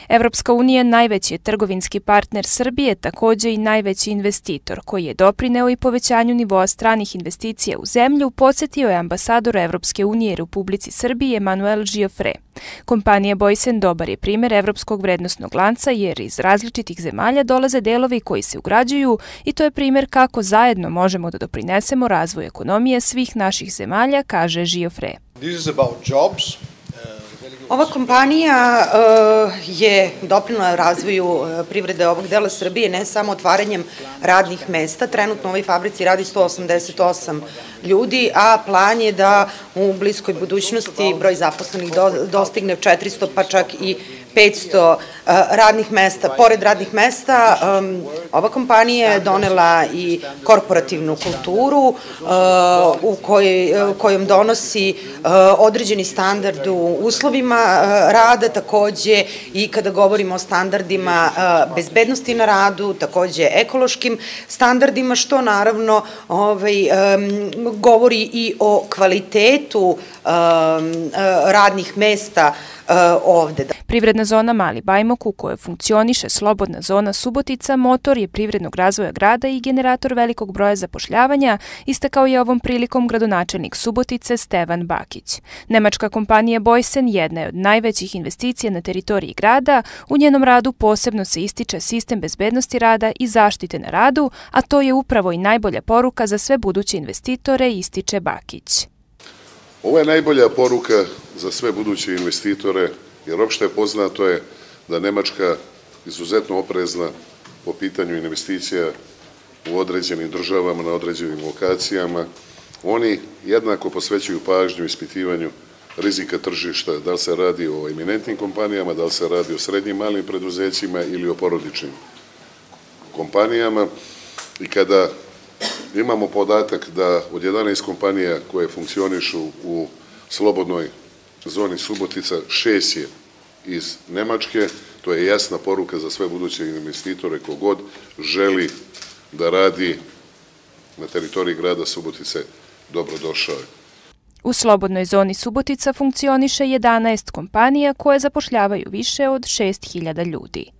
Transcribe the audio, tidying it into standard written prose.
Evropska unija najveći je trgovinski partner Srbije, takođe i najveći investitor, koji je doprineo i povećanju nivoa stranih investicija u zemlju, podsjetio je ambasador Evropske unije u Republici Srbiji Emanuel Giofre. Kompanija Boysen dobar je primer evropskog vrednosnog lanca jer iz različitih zemalja dolaze delovi koji se ugrađuju i to je primer kako zajedno možemo da doprinesemo razvoju ekonomije svih naših zemalja, kaže Giofre. Ova kompanija je doprinela razvoju privrede ovog dela Srbije ne samo otvaranjem radnih mesta. Trenutno u ovoj fabrici radi 188 ljudi, a plan je da u bliskoj budućnosti broj zaposlenih dostigne 400 pa čak i 500 radnih mesta. Pored radnih mesta, ova kompanija je donela i korporativnu kulturu u kojom donosi određeni standard u uslovima rada, takođe i kada govorimo o standardima bezbednosti na radu, takođe ekološkim standardima, što naravno govori i o kvalitetu radnih mesta ovde. Privredna zona Mali Bajmok, u kojoj funkcioniše slobodna zona Subotica, motor je privrednog razvoja grada i generator velikog broja zapošljavanja, istakao je ovom prilikom gradonačelnik Subotice Stevan Bakić. Nemačka kompanija Boysen jedna je od najvećih investicija na teritoriji grada. U njenom radu posebno se ističe sistem bezbednosti rada i zaštite na radu, a to je upravo i najbolja poruka za sve buduće investitore, ističe Bakić. Ovo je najbolja poruka za sve buduće investitore, jer opšte poznato je da Nemačka izuzetno oprezna po pitanju investicija u određenim državama, na određenim lokacijama. Oni jednako posvećuju pažnju ispitivanju rizika tržišta, da li se radi o eminentnim kompanijama, da li se radi o srednjim malim preduzećima ili o porodičnim kompanijama. I kada imamo podatak da od 11 kompanija koje funkcionišu u slobodnoj zoni Subotica, 6 je iz Nemačke, to je jasna poruka za sve buduće investitore, kogod želi da radi na teritoriji grada Subotice, dobrodošao je. U slobodnoj zoni Subotica funkcioniše 11 kompanija koje zapošljavaju više od 6.000 ljudi.